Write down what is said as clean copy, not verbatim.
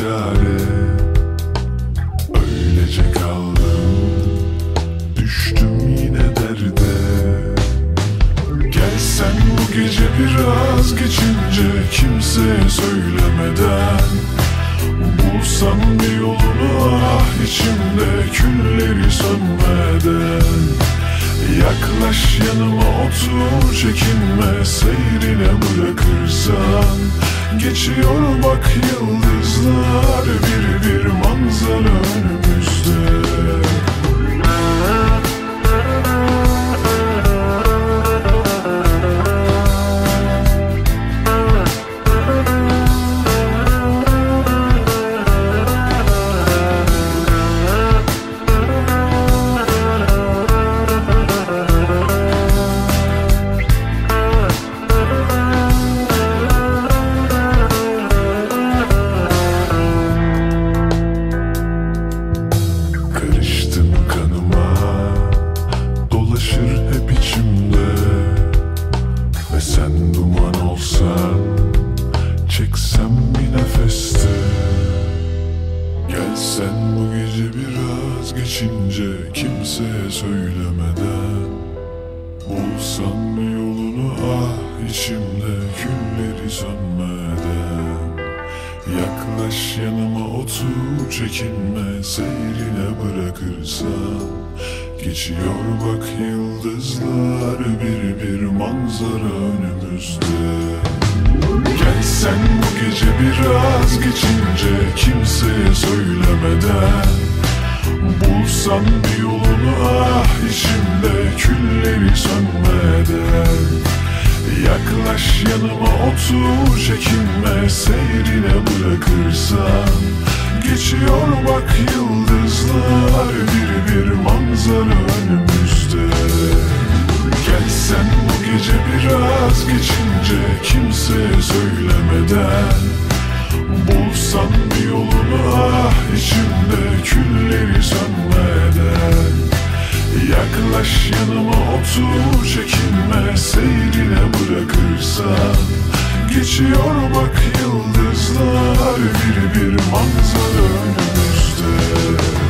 çare. Öylece kaldım, düştüm yine derde. Gelsen bu gece biraz geçince, kimseye söylemeden, bulsam bir yolunu ah içimde külleri sönmeden. Yaklaş yanıma otur, çekinme, seyrine bırakırsan. Geçiyor bak yıldızlar, bir bir manzara önümüzde. Sen duman olsan, çeksem bir nefeste. Gelsen bu gece biraz geçince, kimseye söylemeden, bulsan bir yolunu ah içimde külleri sönmeden. Yaklaş yanıma otur, çekinme, seyrine bırakırsan. Geçiyor bak yıldızlar, bir bir manzara önümüzde. Gelsen bu gece biraz geçince, kimseye söylemeden, bulsan bir yolunu ah içimde külleri sönmeden. Yaklaş yanıma otur, çekinme, seyrine bırakırsan. Geçiyor bak yıldızlar, bir bir manzara önümüzde. Gelsen bu gece biraz geçince, kimseye söylemeden, bulsan bir yolunu ah içimde külleri sönmeden. Yaklaş yanıma otur, çekinme, seyrine bırakırsan. Geçiyor bak yıldızlar, bir bir manzara önümüzde.